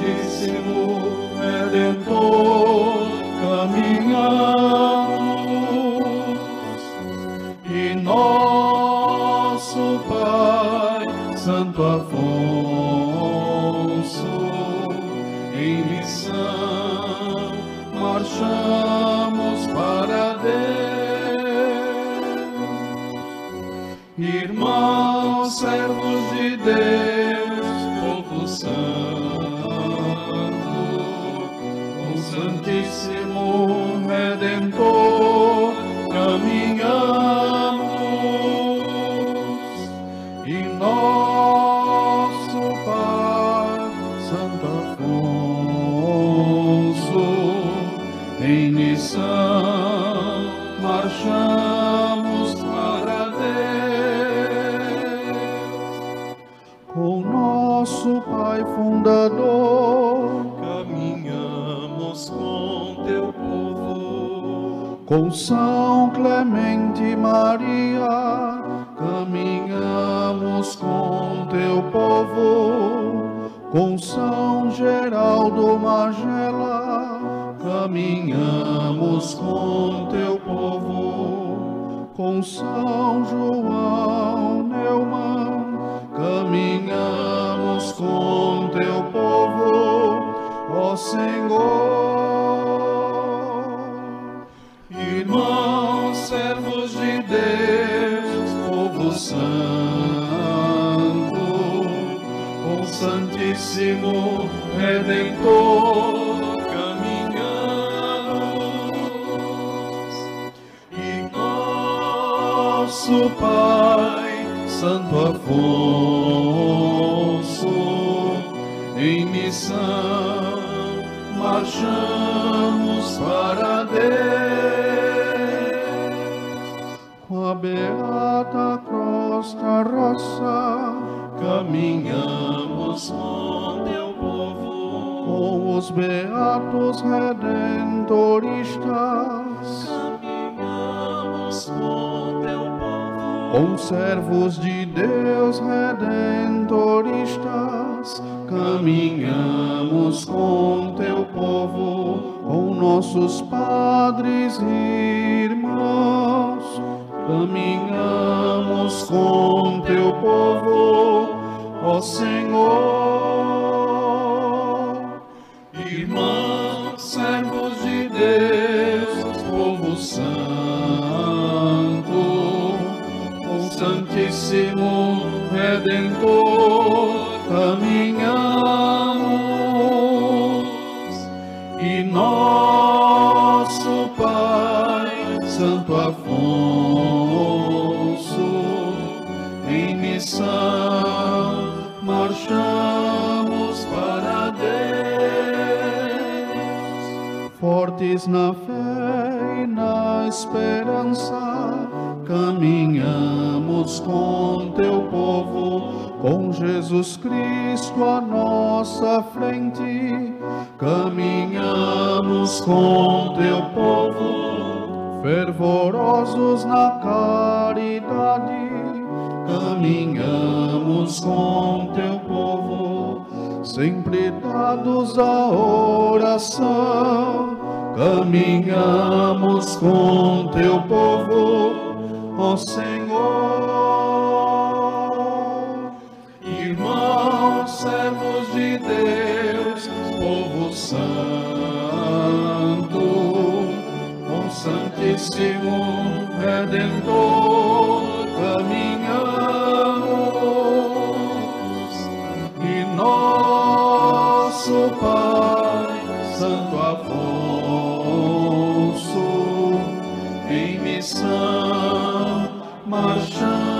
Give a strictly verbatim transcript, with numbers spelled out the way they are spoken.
Santíssimo Redentor, caminhamos, e nosso Pai, Santo Afonso, em missão marchamos para Deus. Irmãos, servos de Deus, povo santo, com Santíssimo Redentor caminhamos, e nosso Pai, Santo Afonso, em missão marchamos para Deus. Com nosso Pai Fundador, caminhamos com teu povo. Com São Clemente Maria, caminhamos com teu povo. Com São Geraldo Magela, caminhamos com teu povo. Com São João Neumann, caminhamos com teu povo, ó Senhor. Irmãos, servos de Deus, povo santo, com Santíssimo Redentor caminhamos, e nosso Pai, Santo Afonso, em missão marchamos para Deus. Com a beata crosta roça, caminhamos com teu povo. Com os beatos redentoristas, caminhamos com teu povo. Com servos de Deus redentoristas, caminhamos com teu povo. Com nossos padres e irmãos, caminhamos com teu povo, ó Senhor. Irmãos, servos de Deus, povo santo, com Santíssimo Redentor caminhamos, e nosso Pai, Santo Afonso, em missão marchamos para Deus. Fortes na fé e na esperança, caminhamos com teu povo. Com Jesus Cristo à nossa frente, caminhamos com teu povo. Fervorosos na caridade, caminhamos com teu povo. Sempre dados à oração, caminhamos com teu povo, ó Senhor. Irmãos, servos de Deus, povo santo, com Santíssimo Redentor caminhamos, e nosso Pai, Santo Afonso, em missão marchamos